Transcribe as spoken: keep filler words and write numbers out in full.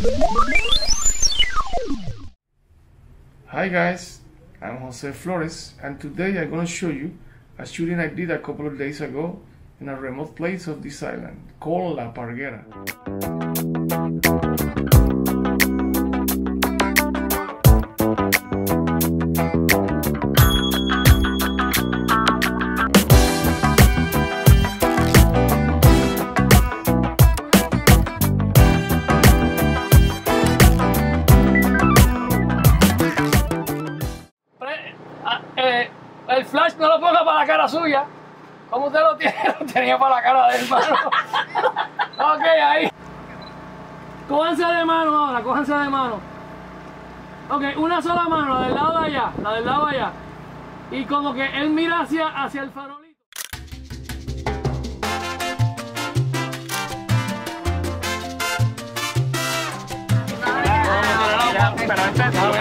Hi guys, I'm Jose Flores, and today I'm going to show you a shooting I did a couple of days ago in a remote place of this island called La Parguera. Eh, el flash no lo ponga para la cara suya. ¿Cómo usted lo tiene? Lo tenía para la cara del hermano. Ok, ahí. Cójanse de mano ahora, cójanse de mano. Ok, una sola mano, la del lado de allá, la del lado de allá. Y como que él mira hacia, hacia el farolito. Pero empezó.